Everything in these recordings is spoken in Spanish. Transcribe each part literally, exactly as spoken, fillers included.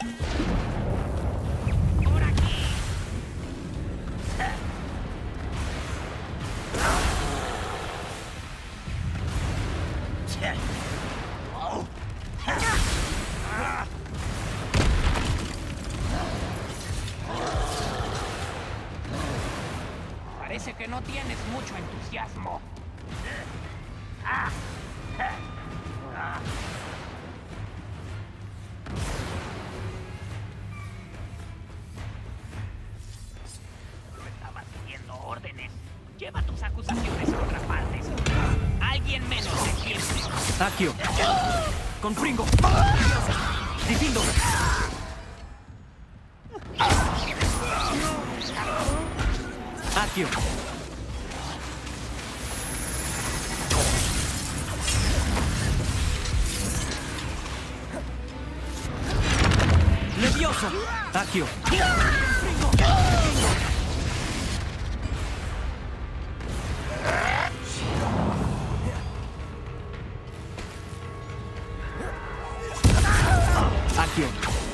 ¡Por aquí! Parece que no tienes mucho entusiasmo. Solo estaba siguiendo órdenes. Lleva tus acusaciones a otra parte. Alguien menos de siempre. Accio. Confringo. Difindo. Accio. Levioso. Accio. Accio.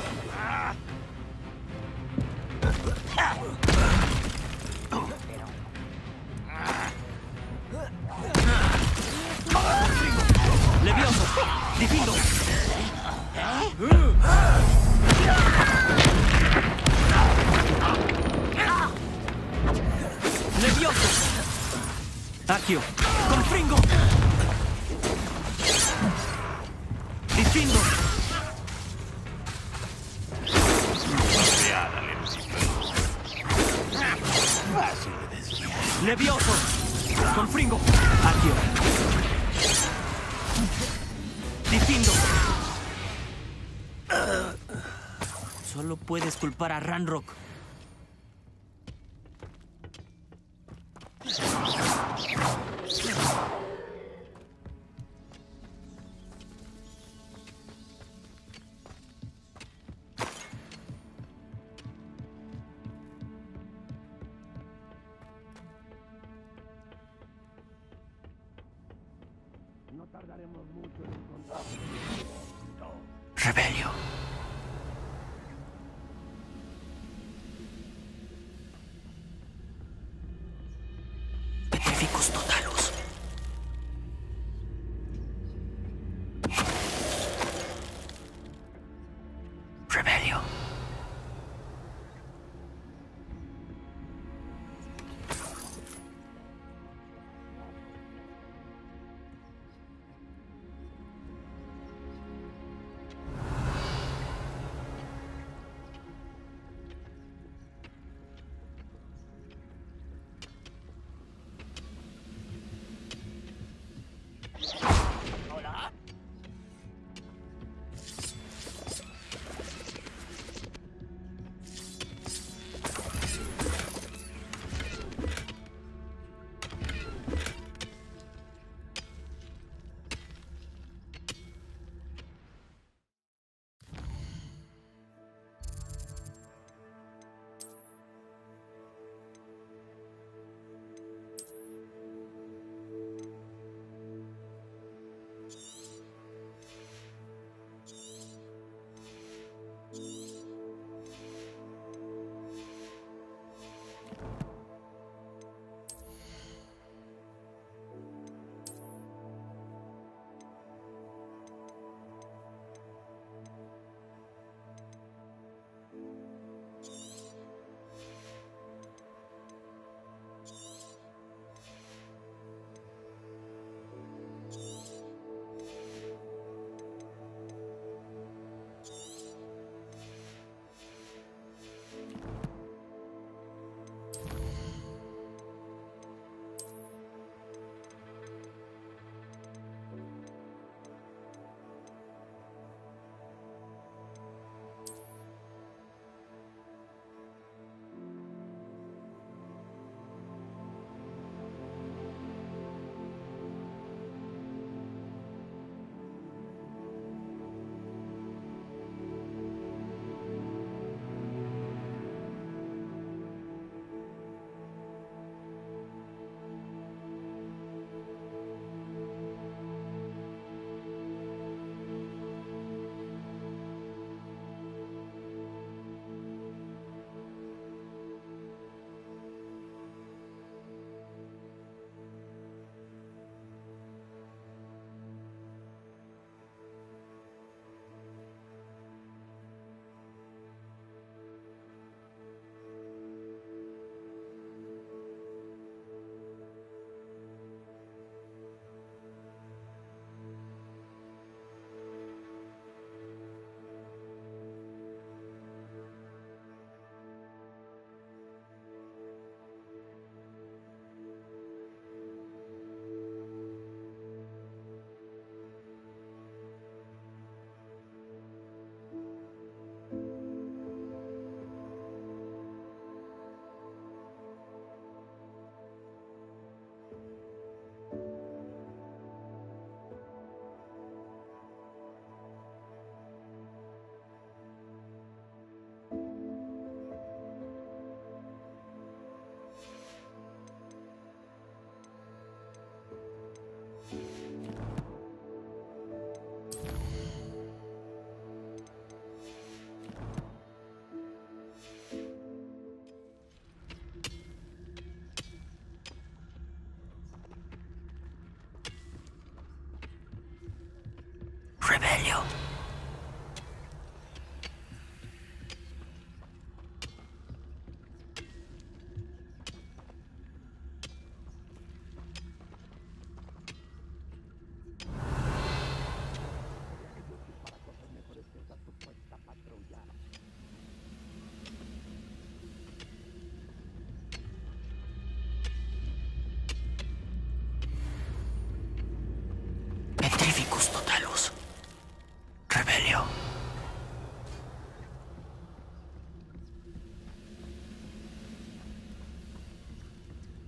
Levioso. Difindo. Levioso. Accio. Confringo. Difindo. Levioso. Confringo. Accio. Difindo. Solo puedes culpar a Ranrock. No tardaremos mucho en encontrar. Rebelio. Petrificus totalus. Rebelio.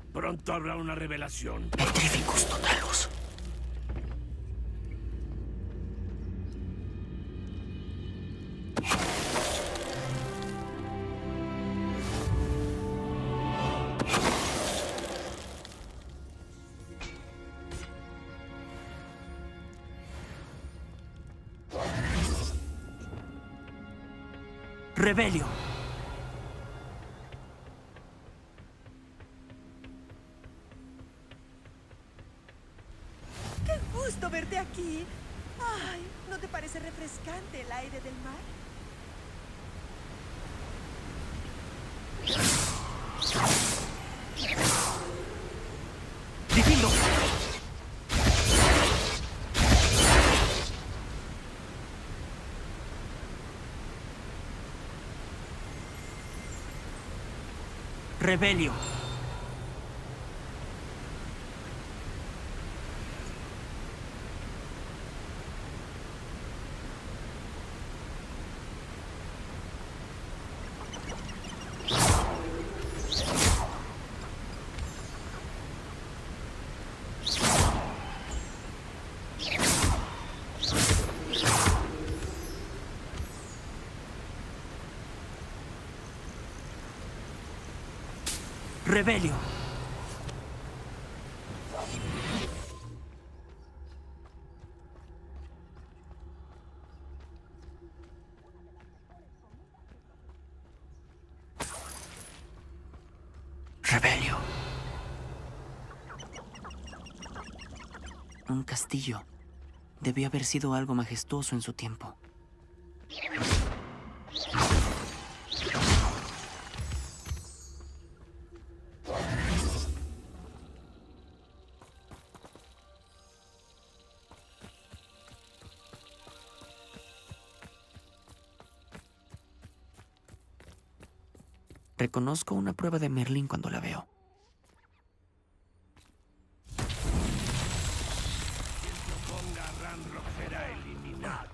Pronto habrá una revelación. Petrificus totalus. Rebelio. ¡Qué gusto verte aquí! Ay, ¿no te parece refrescante el aire del mar? ¡Difindo! Rebelio. Rebelio. Rebelio. Un castillo. Debió haber sido algo majestuoso en su tiempo. Reconozco una prueba de Merlín cuando la veo. Quien se oponga a Ranrock será eliminado.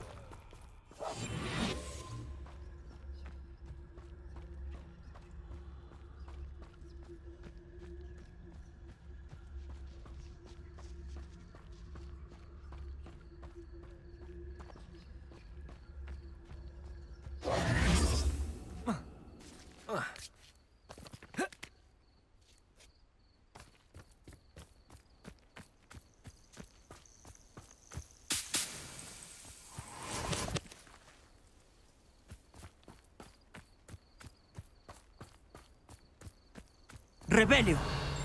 ¡Rebelio!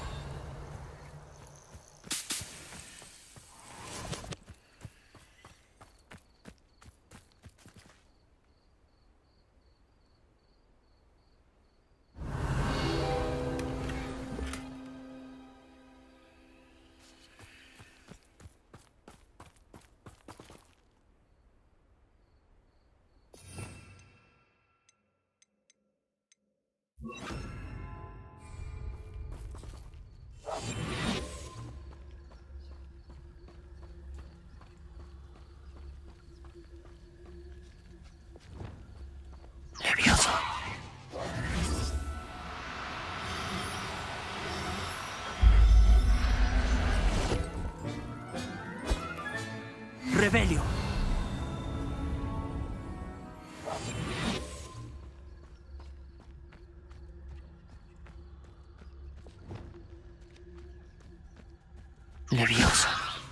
Levioso. Rebelio. Levioso.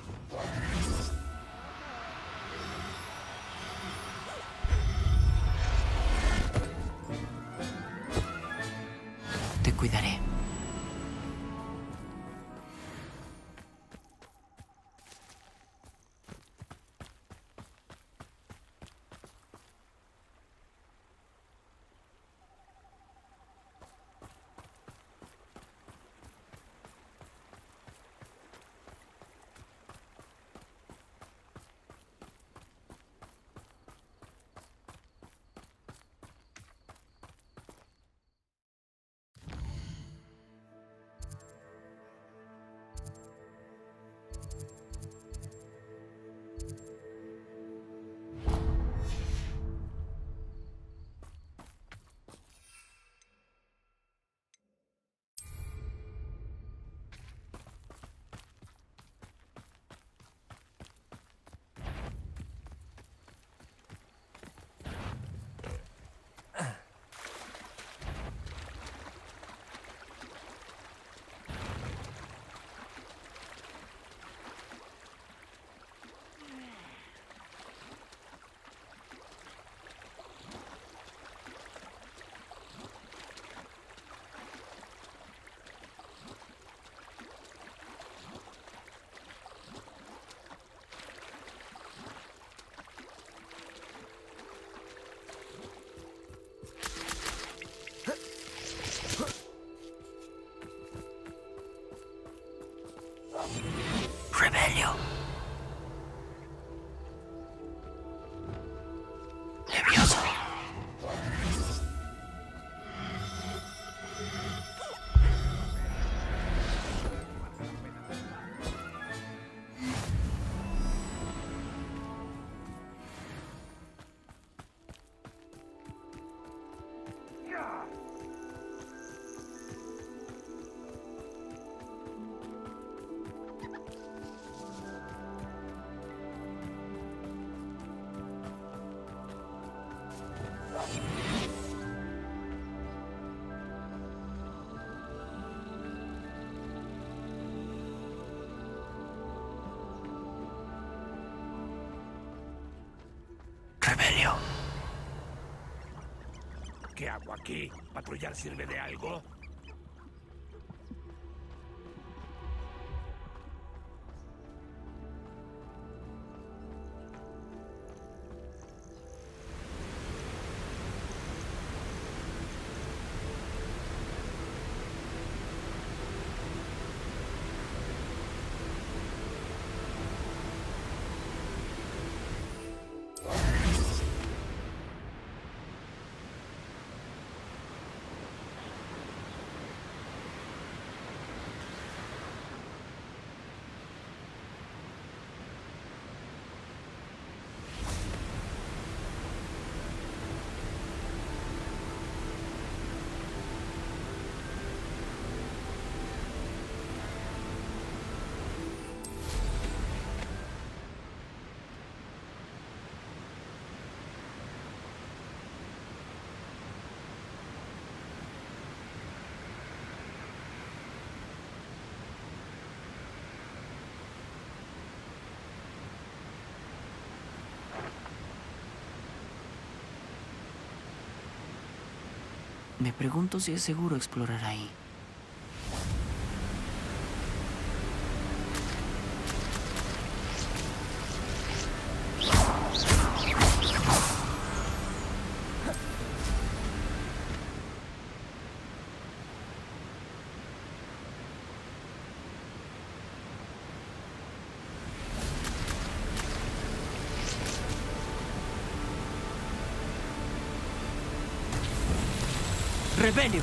Te cuidaré. ¿Qué hago aquí? ¿Patrullar sirve de algo? Me pregunto si es seguro explorar ahí. ¡Rebelio!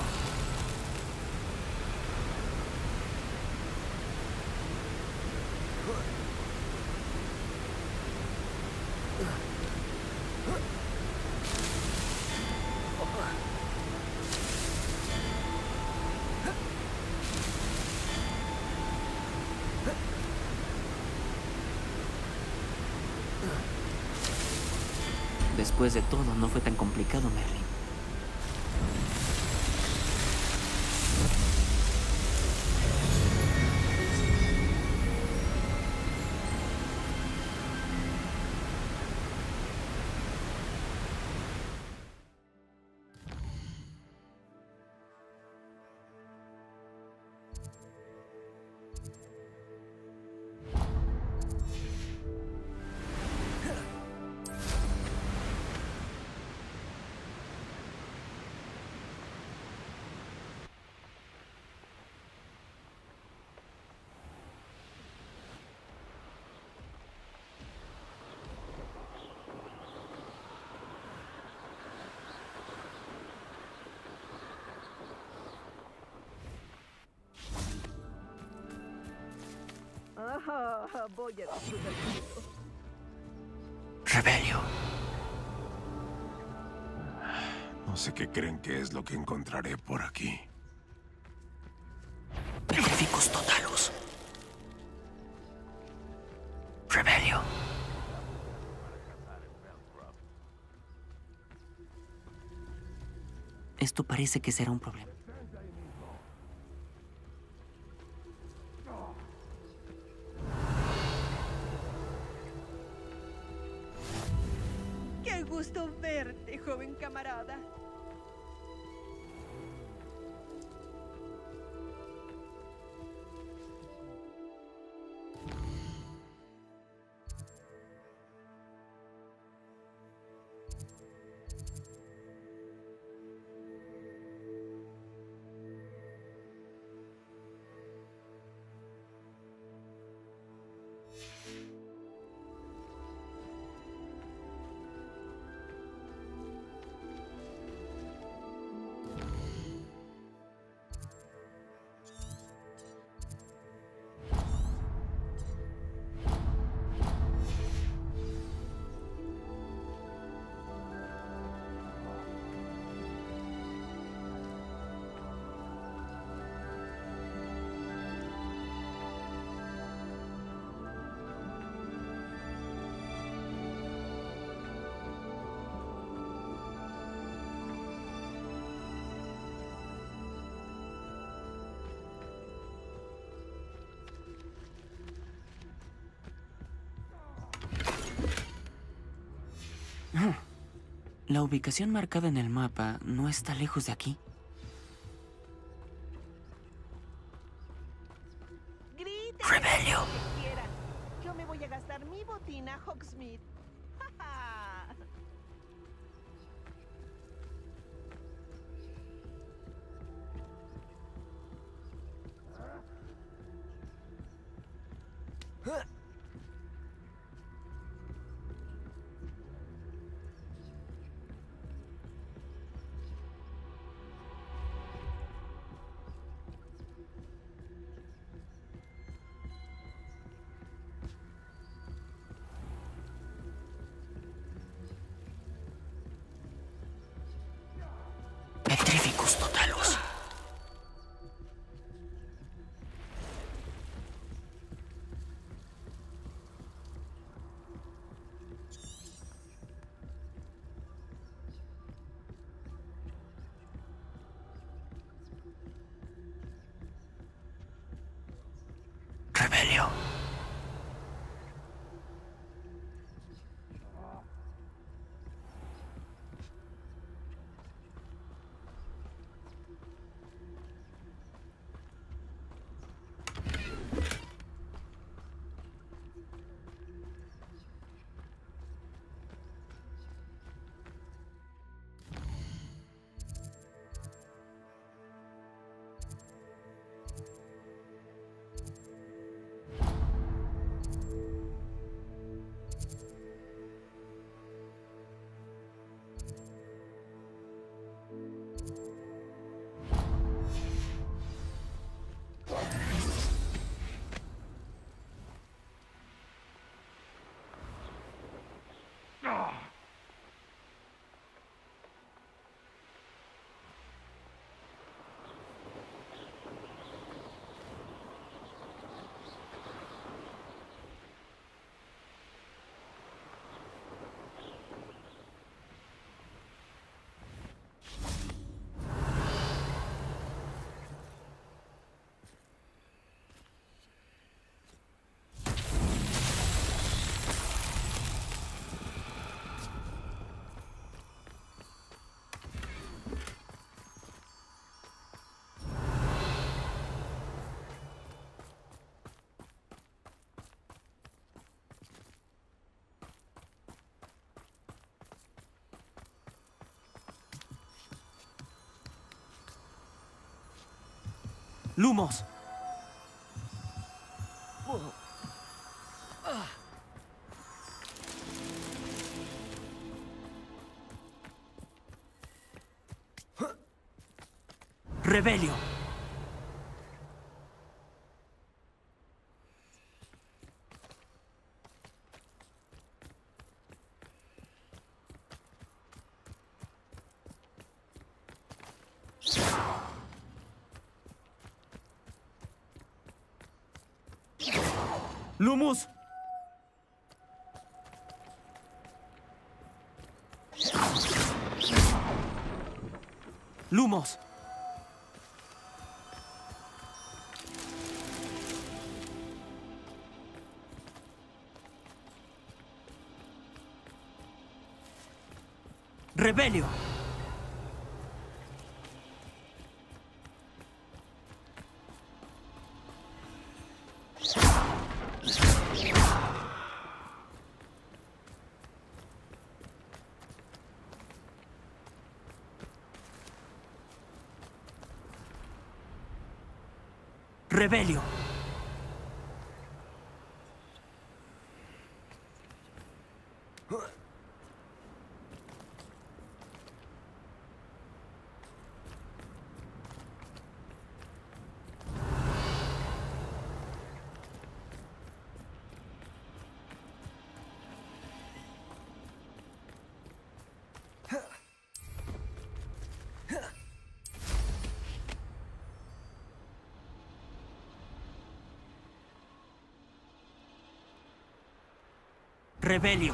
Después de todo, no fue tan complicado, Merlin. Ah, voy a disfrutar. Rebelio. No sé qué creen que es lo que encontraré por aquí. Petrificus totalus. Rebelio. Esto parece que será un problema. ¡Qué gusto verte, joven camarada! La ubicación marcada en el mapa no está lejos de aquí. Griten Rebelio. lo que quieran. Yo me voy a gastar mi botín a Hogsmeade. Petrificus totalus. Rebelio. Lumos. Rebelio. Lumos. Lumos. Rebelio. Rebelio. Rebelio.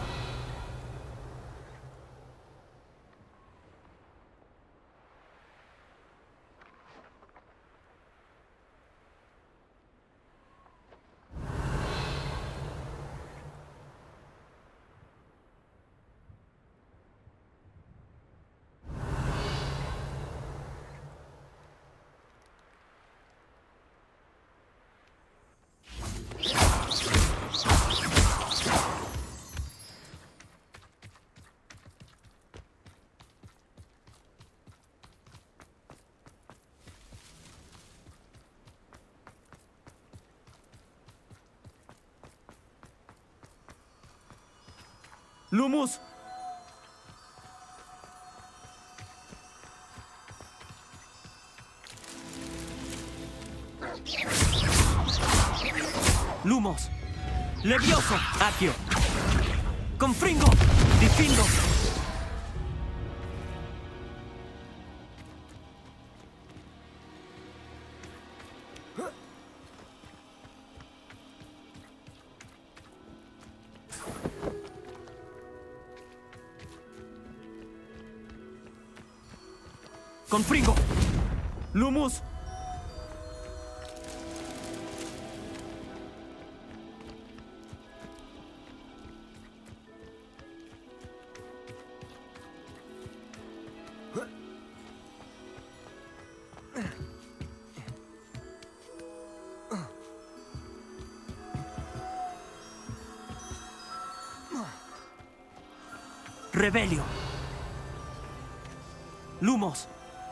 ¡Lumus! ¡Lumos! ¡Levioso! ¡Accio! ¡Confringo! ¡Difindo! ¡Confringo! ¡Lumus! Rebelio. Lumos.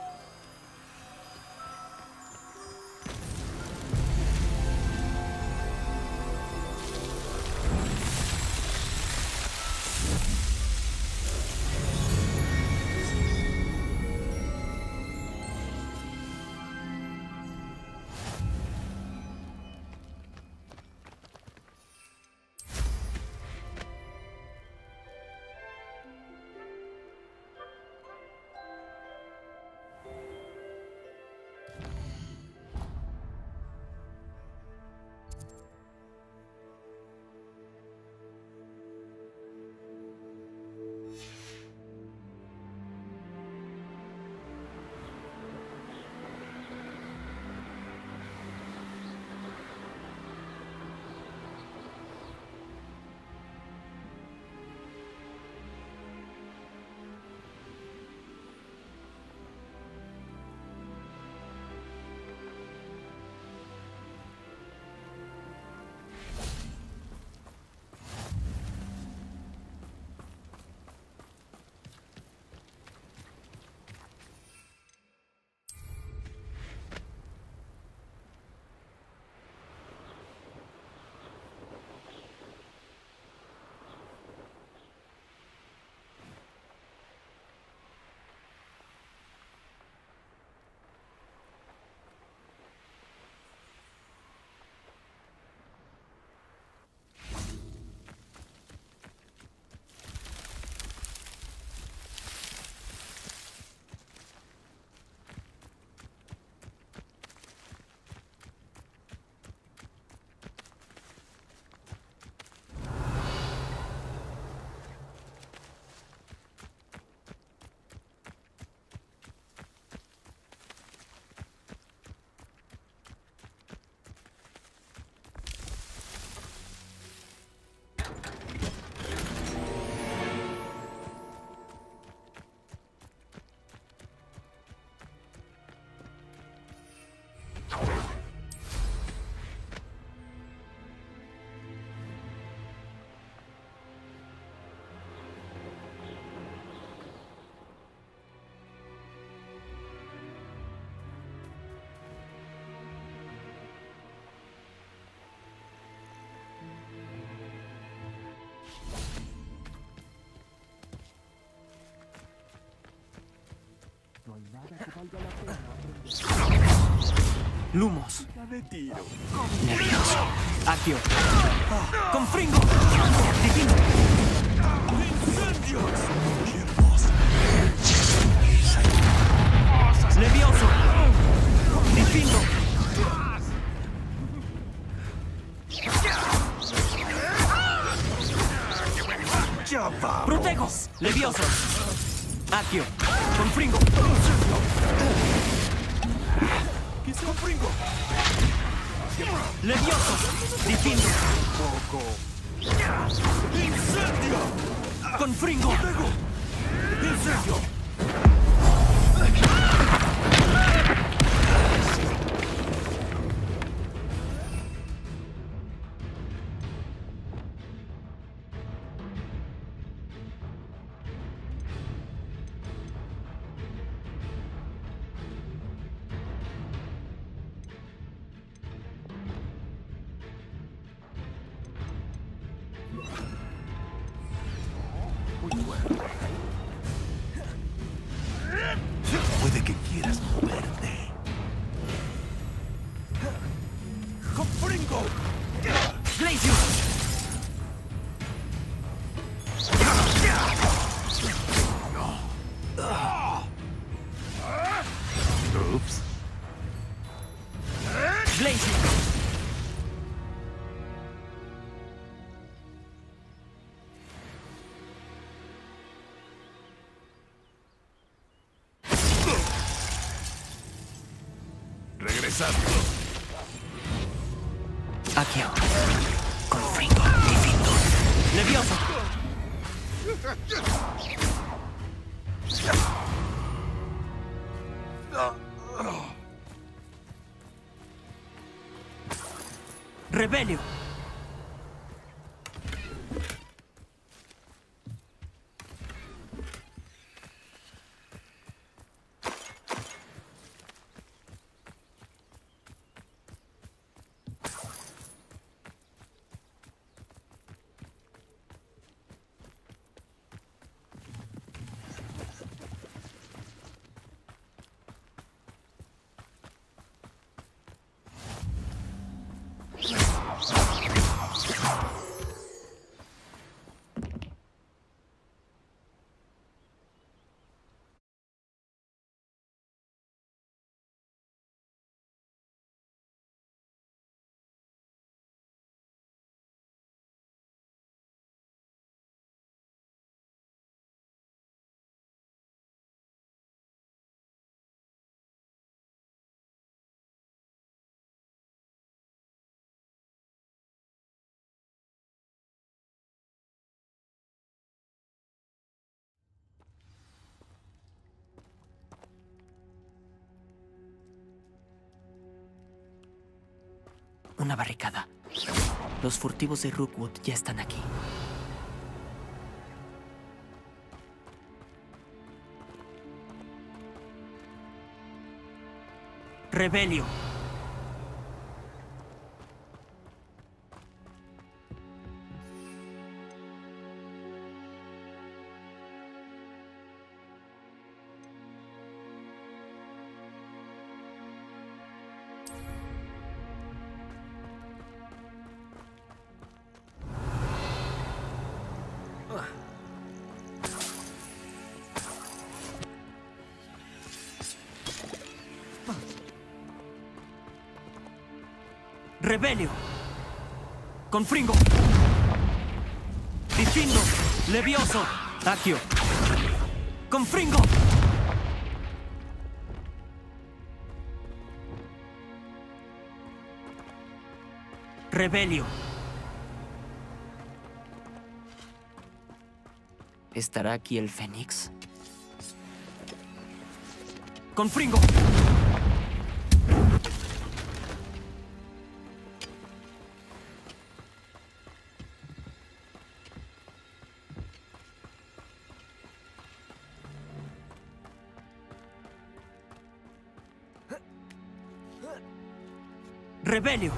Lumos. Nervioso. Accio. Confringo. Divino. Levioso. Difindo. Protego. Levioso. Accio. Confringo. Confringo. Levioso. Difindo. Poco. Incendio. Confringo. Incendio. Puede que quieras moverte. ¡Confringo! ¡Glacius! Ups. ¡Glacius! Regresando. Accio. Confringo. Difindo. Levioso. Rebelio. Una barricada. Los furtivos de Rookwood ya están aquí. Rebelio. Rebelio. Confringo. Difindo. Levioso. Accio. Confringo. Rebelio. ¿Estará aquí el Fénix? Confringo. Rebelio.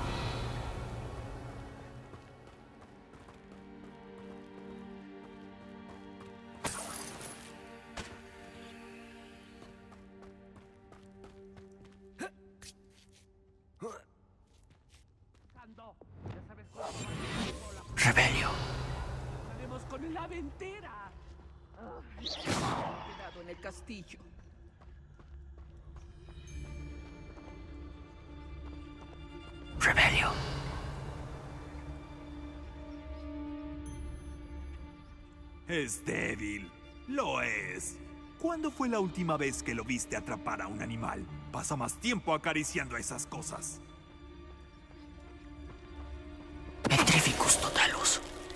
Rebelio. ¡Haremos con la ventera! Ay, he quedado en el castillo. Rebelio. Es débil. Lo es. ¿Cuándo fue la última vez que lo viste atrapar a un animal? Pasa más tiempo acariciando a esas cosas. Petrificus totalus.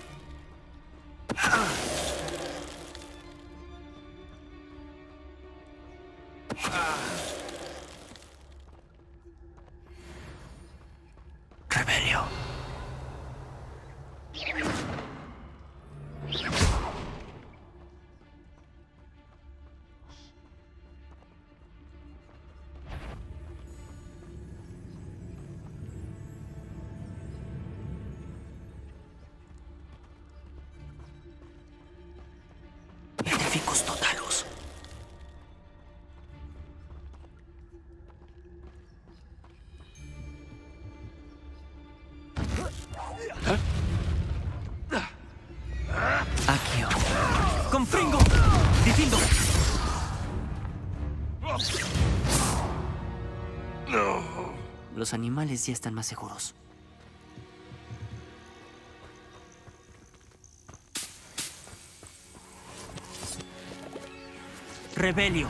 Rebelio. Petrificus totalus. Los animales ya están más seguros. Rebelio.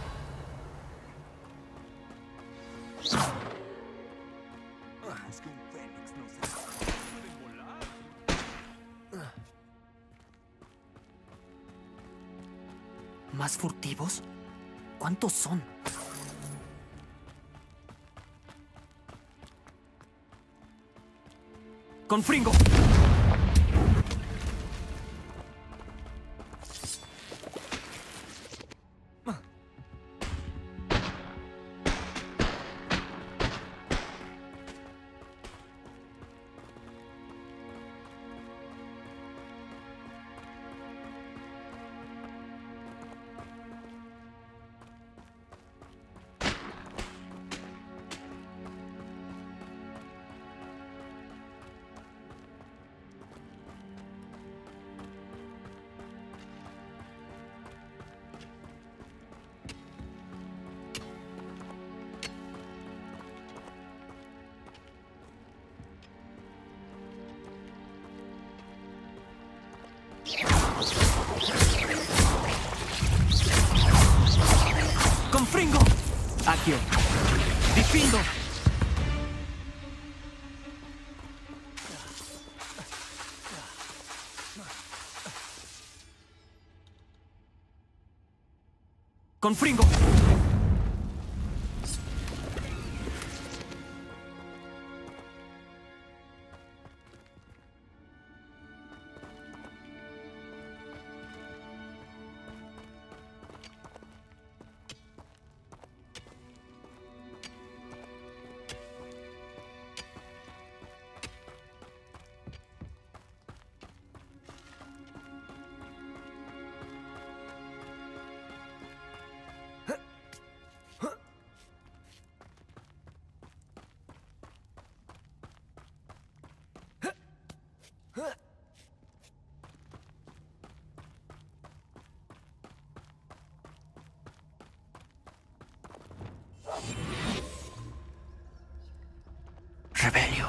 Es que un fénix no se pueden volar. ¿Más furtivos? ¿Cuántos son? ¡Con Fringo! ¡Con Fringo! Accio. Difindo. ¡Con Fringo! Rebelio.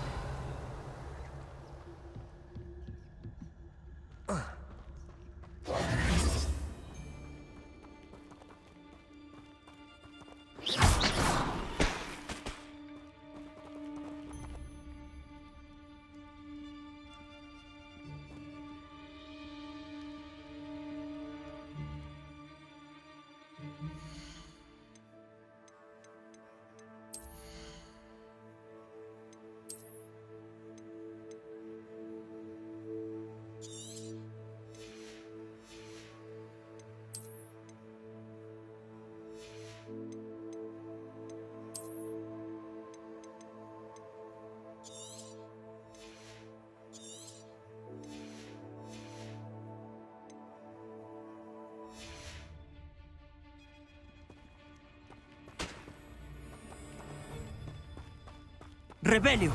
Rebelio.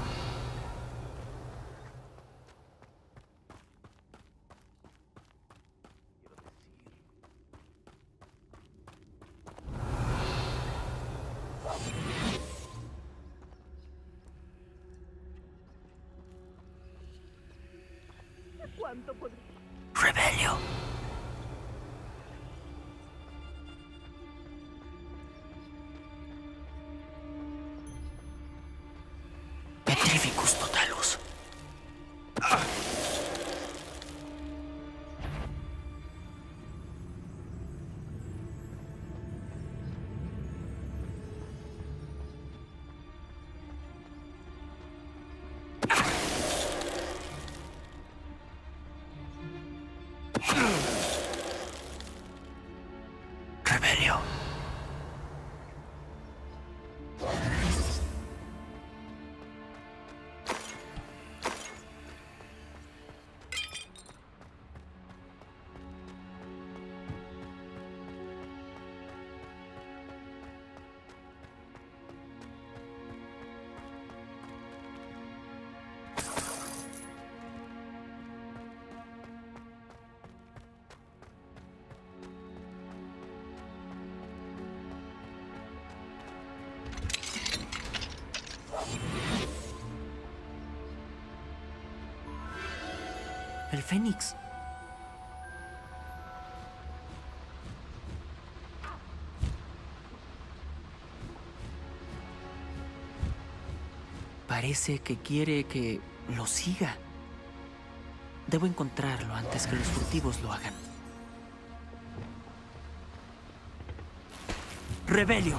¿Cuánto podría? Rebelio. Petrificus totalus. Rebelio. El Fénix. Parece que quiere que lo siga. Debo encontrarlo antes que los furtivos lo hagan. Rebelio.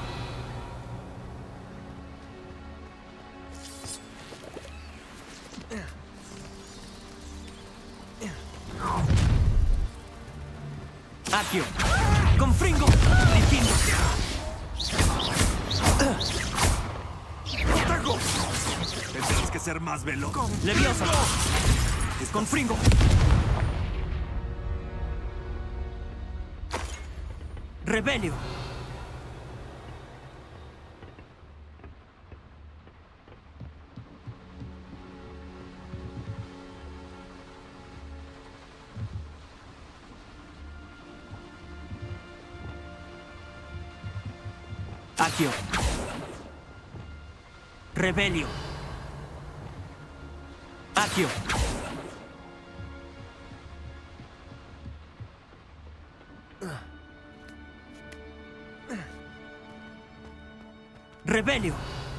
Accio. Confringo. Difindo. ¡Protejo! Tendrás que ser más veloz. Leviosa. Confringo. Rebelio. Accio. Rebelio. Accio. Rebelio.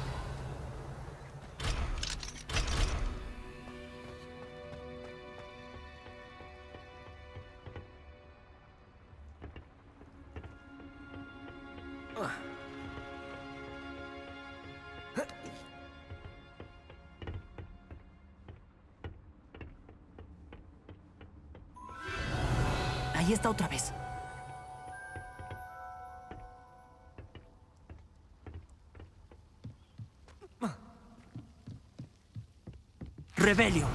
Ahí está otra vez. Rebelio.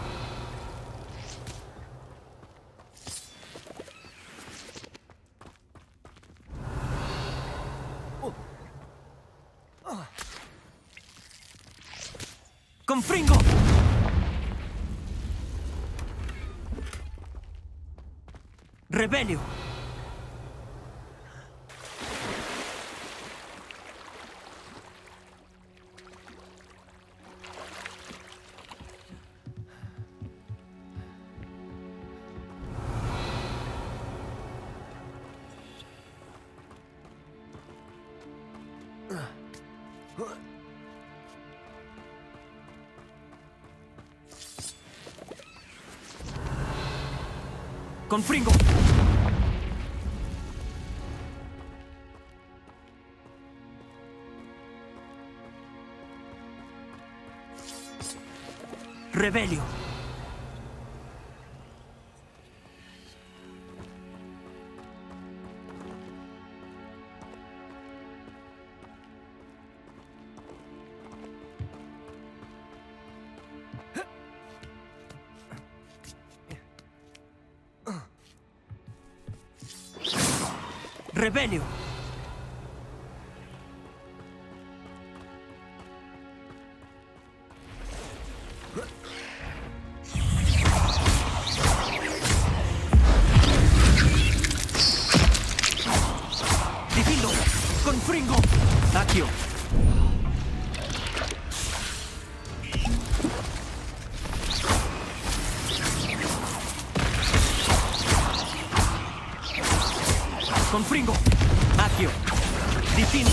Confringo. Rebelio. Confringo. Rebelio. Rebelio. Difindo. Confringo. Accio. Confringo. Accio. Difindo.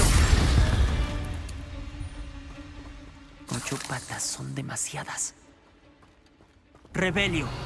Ocho patas son demasiadas. Rebelio.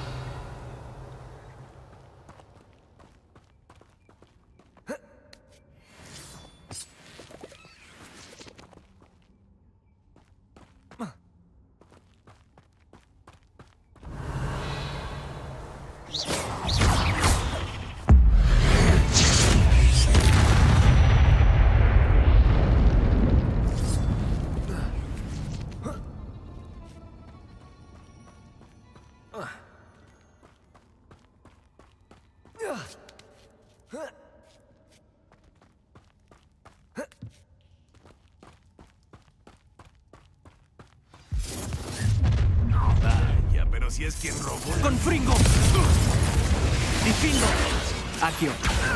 Vaya, pero si es quien robó. Confringo. Difindo. Accio.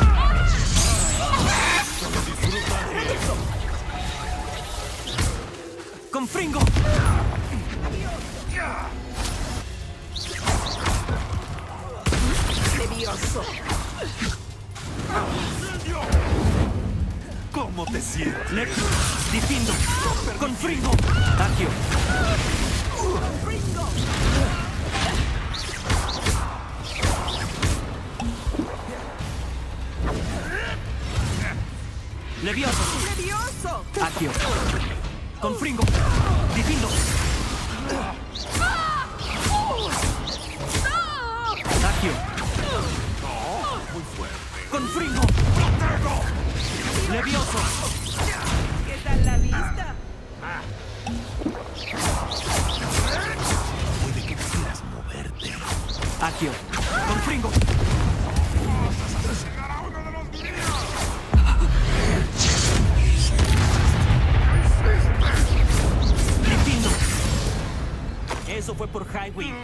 Confringo. Levioso. ¿Cómo te sientes? Le... Difindo. Confringo. Accio. Fringo. Levioso. Levioso. Accio. Confringo. Difindo. Accio. Muy fuerte. Confringo. Levioso. ¿Qué tal la vista? Puede que quieras moverte. Accio. Confringo. Difindo. Eso fue por Highway.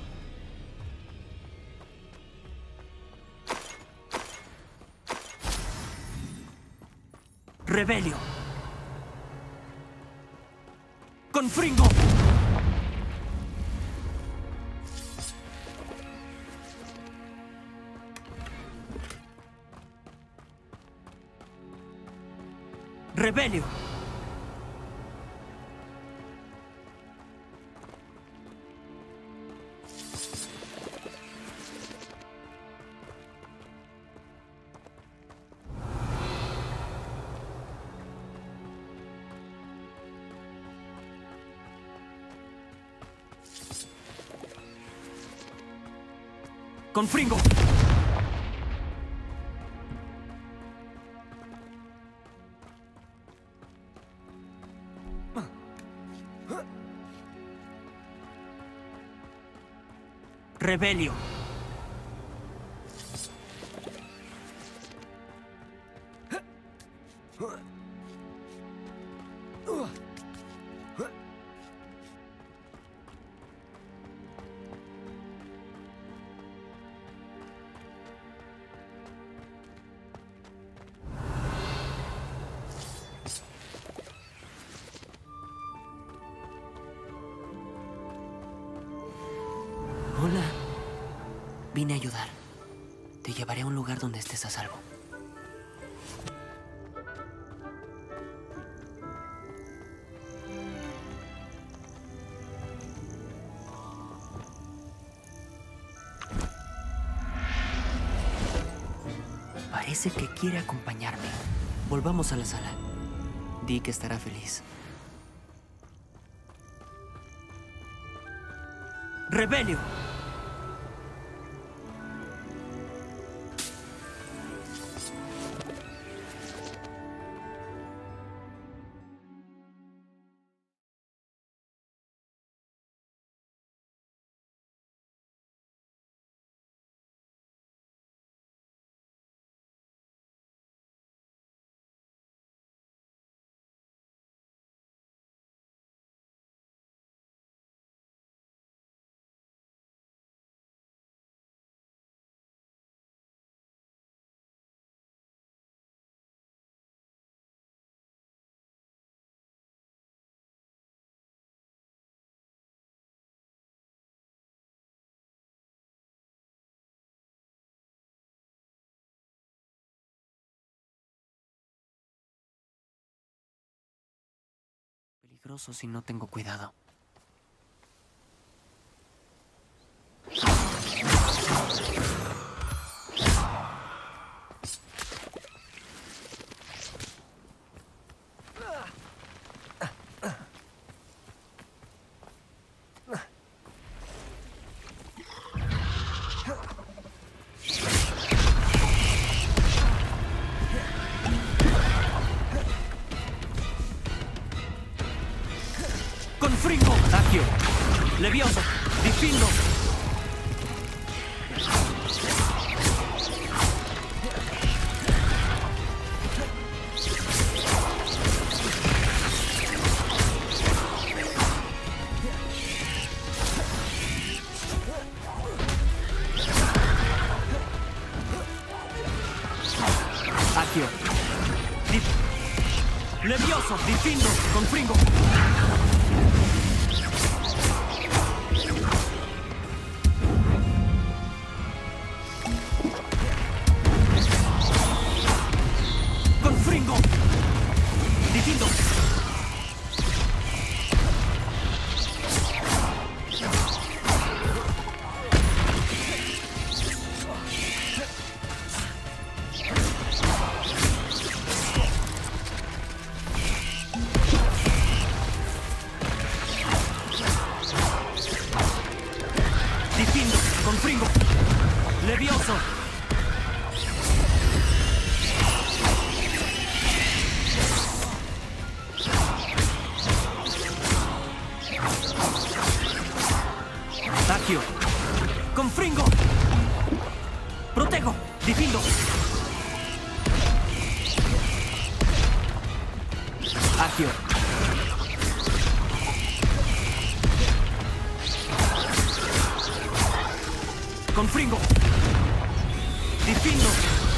Rebelio. Confringo. Rebelio. Confringo. Rebelio. Hola. Vine a ayudar. Te llevaré a un lugar donde estés a salvo. Parece que quiere acompañarme. Volvamos a la sala. Di que estará feliz. ¡Rebelio! Peligroso si no tengo cuidado. Confringo. Accio. Levioso. Difindo. Accio. Dif Levioso. Difindo. Confringo. Accio. Confringo. Protego. Difendo. Accio. Confringo. Difendo.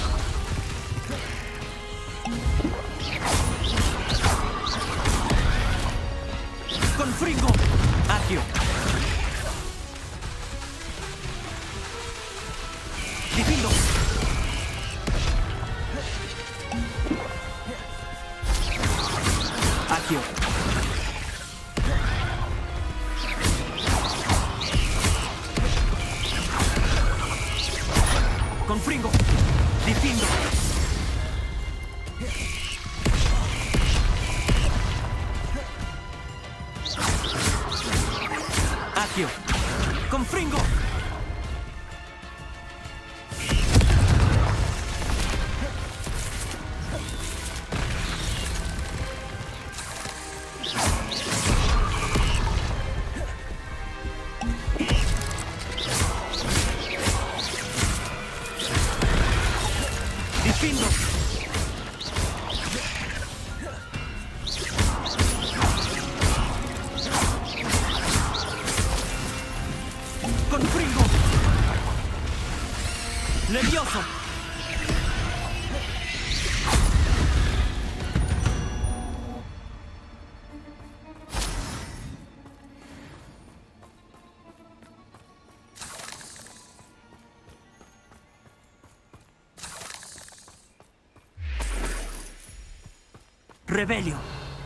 Confringo. Accio. Difendo. Accio. Confringo. Difendo. Accio. Confringo. Difendo. Confringo. Levioso. Rebelio.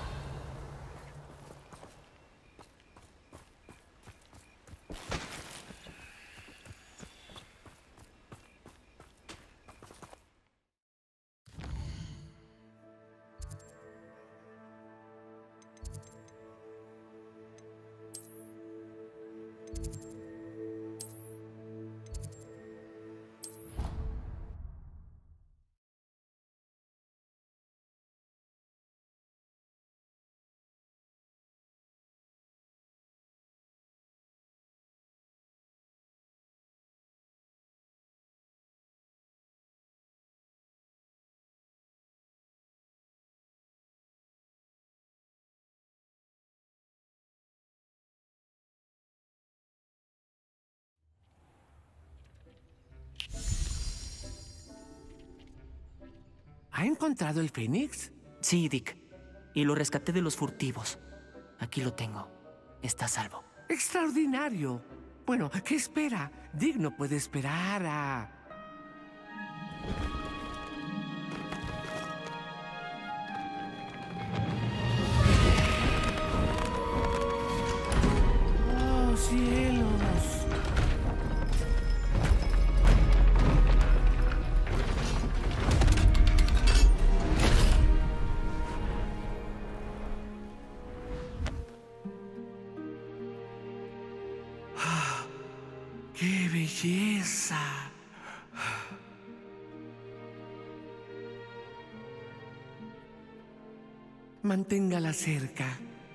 ¿Ha encontrado el Fénix? Sí, Dick. Y lo rescaté de los furtivos. Aquí lo tengo. Está a salvo. ¡Extraordinario! Bueno, ¿qué espera? Dick no puede esperar a... ¡Oh, cielos! ¡Qué belleza! Manténgala cerca.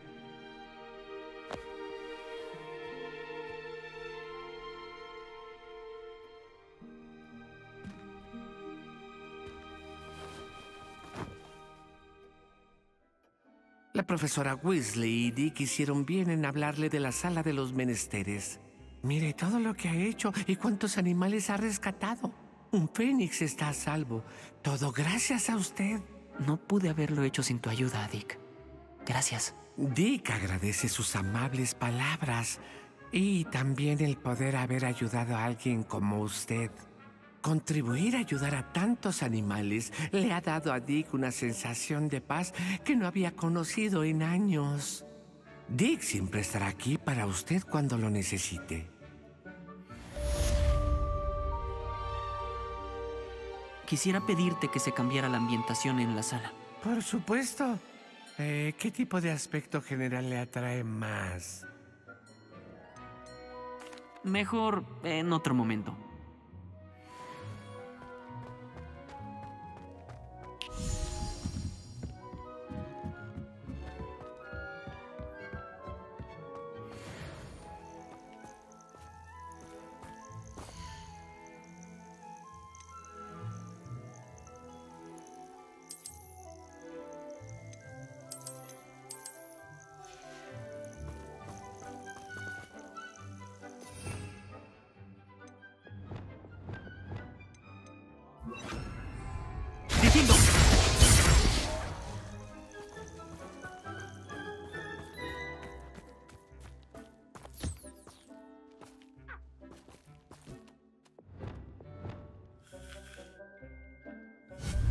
La profesora Weasley y Dick hicieron bien en hablarle de la sala de los menesteres. Mire todo lo que ha hecho y cuántos animales ha rescatado. Un fénix está a salvo. Todo gracias a usted. No pude haberlo hecho sin tu ayuda, Dick. Gracias. Dick agradece sus amables palabras y también el poder haber ayudado a alguien como usted. Contribuir a ayudar a tantos animales le ha dado a Dick una sensación de paz que no había conocido en años. Dick siempre estará aquí para usted cuando lo necesite. Quisiera pedirte que se cambiara la ambientación en la sala. Por supuesto. Eh, ¿Qué tipo de aspecto general le atrae más? Mejor en otro momento.